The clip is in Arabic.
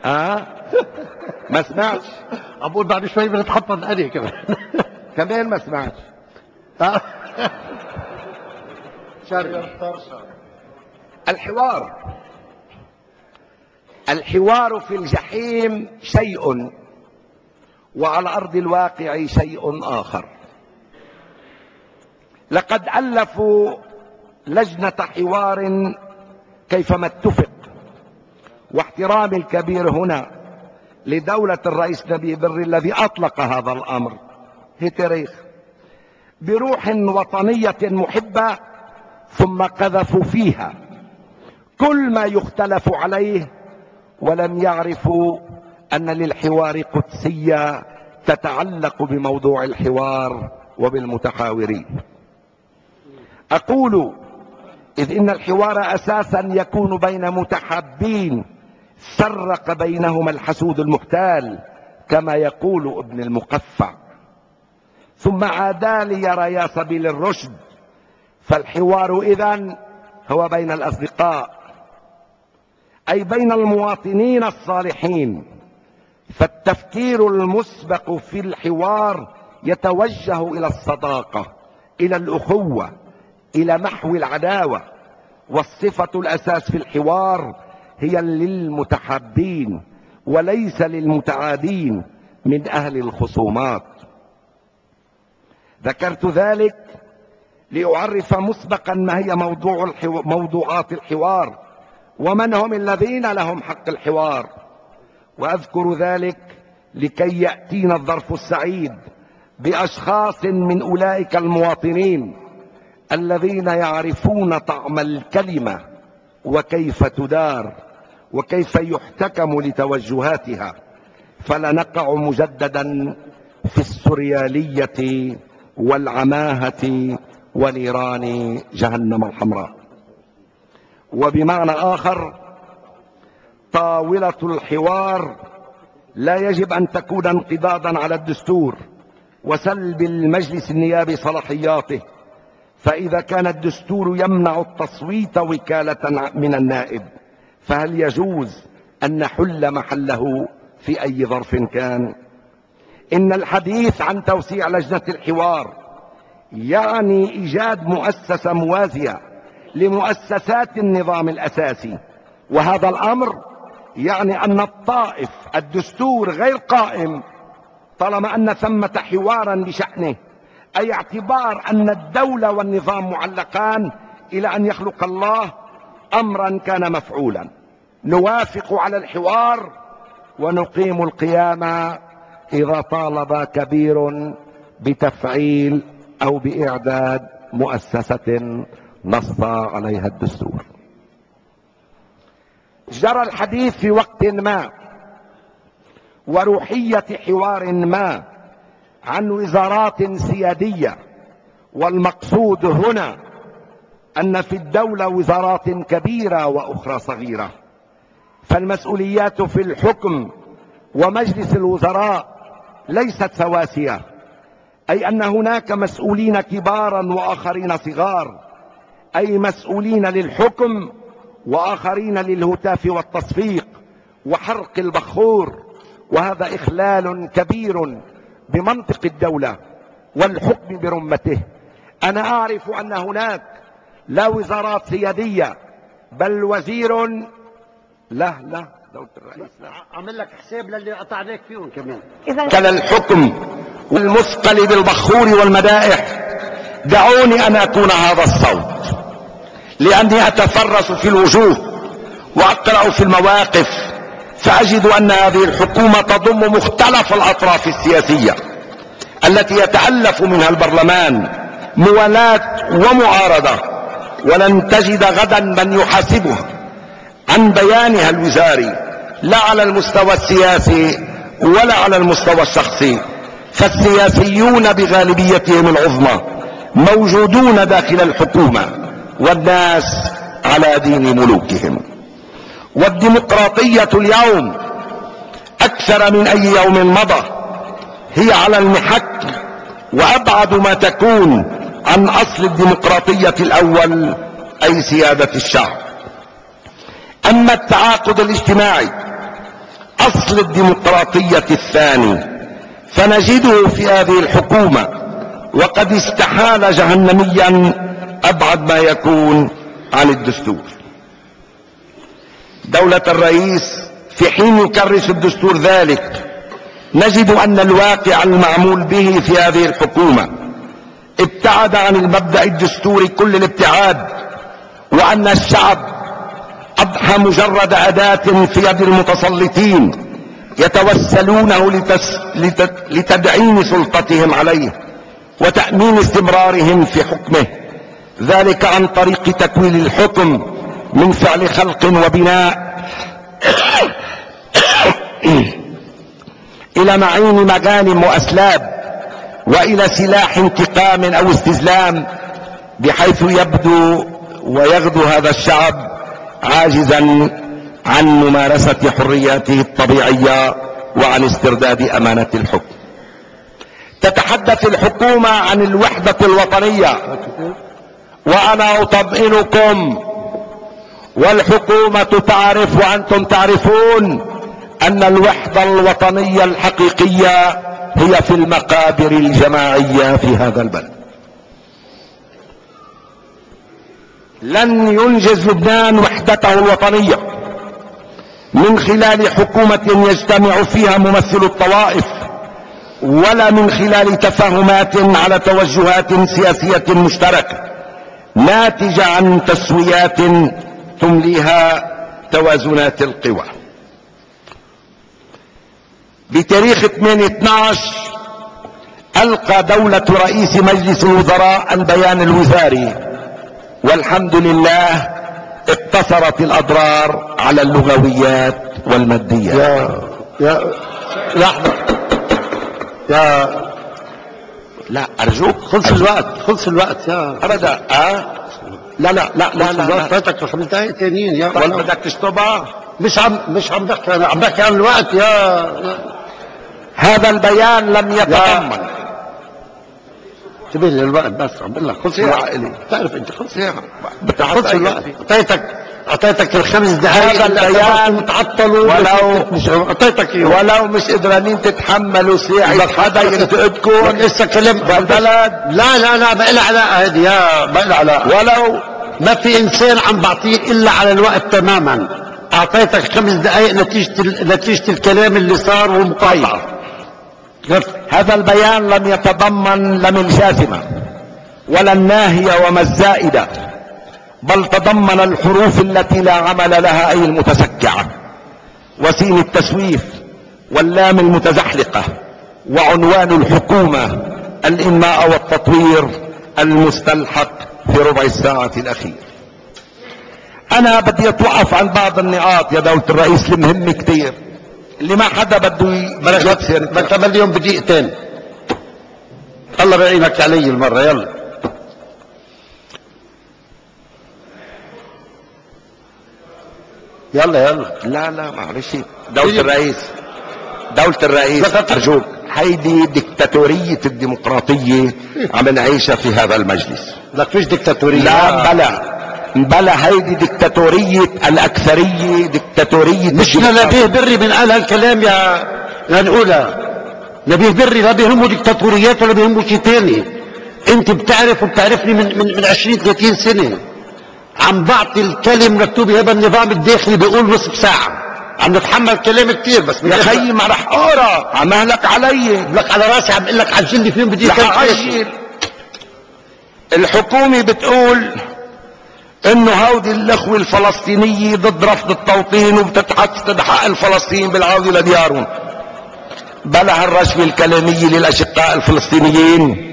ما سمعتش. أقول بعد شوي بنتحطم أنا كمان. كمان ما سمعتش. الحوار في الجحيم شيء، وعلى أرض الواقع شيء آخر. لقد ألفوا لجنة حوار كيفما اتفق، واحترامي الكبير هنا لدولة الرئيس نبي بري الذي أطلق هذا الأمر هتريخ بروح وطنية محبة، ثم قذفوا فيها كل ما يختلف عليه، ولم يعرفوا أن للحوار قدسية تتعلق بموضوع الحوار وبالمتحاورين. أقول إذ إن الحوار أساسا يكون بين متحابين فرق بينهما الحسود المحتال كما يقول ابن المقفع، ثم عادا ليريا سبيل الرشد. فالحوار إذن هو بين الأصدقاء، أي بين المواطنين الصالحين. فالتفكير المسبق في الحوار يتوجه إلى الصداقة، إلى الأخوة، إلى محو العداوة. والصفة الأساس في الحوار هي للمتحابين وليس للمتعادين من أهل الخصومات. ذكرت ذلك لأعرف مسبقا ما هي موضوعات الحوار، ومن هم الذين لهم حق الحوار، وأذكر ذلك لكي يأتينا الظرف السعيد بأشخاص من أولئك المواطنين الذين يعرفون طعم الكلمة وكيف تدار وكيف يحتكم لتوجهاتها، فلا نقع مجددا في السريالية والعماهة ونيران جهنم الحمراء. وبمعنى آخر، طاولة الحوار لا يجب أن تكون انقضاضا على الدستور وسلب المجلس النيابي صلاحياته، فإذا كان الدستور يمنع التصويت وكالة من النائب، فهل يجوز أن نحل محله في أي ظرف كان؟ إن الحديث عن توسيع لجنة الحوار يعني إيجاد مؤسسة موازية لمؤسسات النظام الأساسي، وهذا الأمر يعني أن الطائف الدستور غير قائم طالما أن ثمة حوارا بشأنه، أي اعتبار أن الدولة والنظام معلقان إلى أن يخلق الله أمرا كان مفعولا. نوافق على الحوار ونقيم القيامة إذا طالب كبير بتفعيل أو بإعداد مؤسسة نص عليها الدستور. جرى الحديث في وقت ما وروحية حوار ما عن وزارات سيادية، والمقصود هنا أن في الدولة وزارات كبيرة وأخرى صغيرة، فالمسؤوليات في الحكم ومجلس الوزراء ليست سواسية، أي أن هناك مسؤولين كبارا وآخرين صغار، أي مسؤولين للحكم وآخرين للهتاف والتصفيق وحرق البخور، وهذا إخلال كبير بمنطق الدولة والحكم برمته. أنا أعرف أن هناك لا وزارات سيادية بل وزير لا دولة الرئيس لا أعمل لك حساب للي قطع عليك فيهم كمان. كلا الحكم والمثقل بالبخور والمدائح. دعوني أن أكون هذا الصوت، لأني أتفرس في الوجوه وأقرأ في المواقف، فأجد أن هذه الحكومة تضم مختلف الأطراف السياسية التي يتألف منها البرلمان موالاة ومعارضة، ولن تجد غدا من يحاسبها عن بيانها الوزاري لا على المستوى السياسي ولا على المستوى الشخصي. فالسياسيون بغالبيتهم العظمى موجودون داخل الحكومة، والناس على دين ملوكهم. والديمقراطية اليوم أكثر من أي يوم مضى هي على المحك، وأبعد ما تكون عن أصل الديمقراطية الأول، أي سيادة الشعب. أما التعاقد الاجتماعي اصل الديمقراطية الثاني، فنجده في هذه الحكومة وقد استحال جهنميا ابعد ما يكون عن الدستور. دولة الرئيس في حين يكرس الدستور ذلك، نجد ان الواقع المعمول به في هذه الحكومة ابتعد عن المبدأ الدستوري كل الابتعاد، وان الشعب اضحى مجرد اداة في يد المتسلطين يتوسلونه لتدعيم سلطتهم عليه وتأمين استمرارهم في حكمه، ذلك عن طريق تكوين الحكم من فعل خلق وبناء الى معين مغانم واسلاب والى سلاح انتقام او استسلام، بحيث يبدو ويغدو هذا الشعب عاجزا عن ممارسة حرياته الطبيعية وعن استرداد امانة الحكم. تتحدث الحكومة عن الوحدة الوطنية، وانا اطمئنكم والحكومة تعرف وانتم تعرفون ان الوحدة الوطنية الحقيقية هي في المقابر الجماعية في هذا البلد. لن ينجز لبنان وحدته الوطنية من خلال حكومة يجتمع فيها ممثل الطوائف، ولا من خلال تفاهمات على توجهات سياسية مشتركة ناتجة عن تسويات تمليها توازنات القوى. بتاريخ 8/12 ألقى دولة رئيس مجلس الوزراء البيان الوزاري، والحمد لله اقتصرت الأضرار على اللغويات والماديات. يا لحظة لا أرجوك، خلص الوقت يا أبدا. لا فاتك 5 دقايق تانيين يا ولا بدك تشطبها؟ مش عم بحكي، انا عم بحكي عن الوقت يا هذا البيان لم يتضمن. انتبه للوقت بس، عم بقول لك خلص الوقت. بتعرف انت خلص الوقت. اعطيتك ال5 دقايق. هذا البيان متعطلوا اعطيتك اياه، ولو مش قدرانين تتحملوا ساعة حدا ينتقدكم لسه كلام بالبلد. لا ما لها علاقه هذه يا ما لها علاقه. ولو ما في انسان عم بعطيه الا على الوقت تماما. اعطيتك 5 دقايق نتيجة الكلام اللي صار والمقاطعة. هذا البيان لم يتضمن لا الجازمة ولا الناهية وما الزائدة، بل تضمن الحروف التي لا عمل لها اي المتسكعة، وسين التسويف واللام المتزحلقة، وعنوان الحكومة الإنماء والتطوير المستلحق في ربع الساعة الأخير. أنا بدي أتوقف عن بعض النقاط يا دولة الرئيس المهم كتير، اللي ما حدا بده يصير. بدك اليوم بدقيقتين، الله بعينك علي المرة. يلا لا معلش. دولة الرئيس أرجوك، هيدي ديكتاتورية الديمقراطية عم نعيشها في هذا المجلس. لك فيش ديكتاتورية. لا بلا هيدي ديكتاتورية الأكثرية، ديكتاتورية. مش نبيه بري من قال هالكلام يا نقولها. نبيه بري لا بيهمه ديكتاتوريات ولا بيهمه شيء تاني. انت بتعرف وبتعرفني من 20-30 سنة عم بعطي الكلم مكتوب هذا النظام الداخلي بيقول نصف ساعة، عم نتحمل كلام كتير. بس يا خيي ما رح اقرا، عم اهلك علي، لك على راسي، عم اقول لك عجل لي فيهم بدي عجل. الحكومة بتقول انه هودي الاخوة الفلسطينية ضد رفض التوطين وبتتحقق حق الفلسطينيين بالعودة لديارهم. بلا هالرشوة الكلامية للاشقاء الفلسطينيين